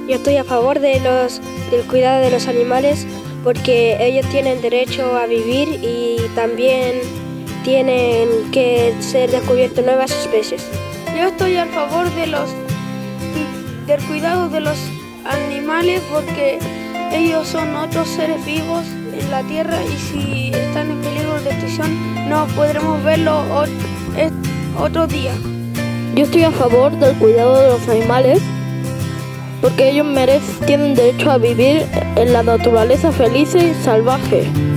Yo estoy a favor del cuidado de los animales porque ellos tienen derecho a vivir y también tienen que ser descubiertas nuevas especies. Yo estoy a favor del cuidado de los animales porque ellos son otros seres vivos en la tierra y si están en peligro de extinción no podremos verlos otro día. Yo estoy a favor del cuidado de los animales porque ellos tienen derecho a vivir en la naturaleza feliz y salvaje.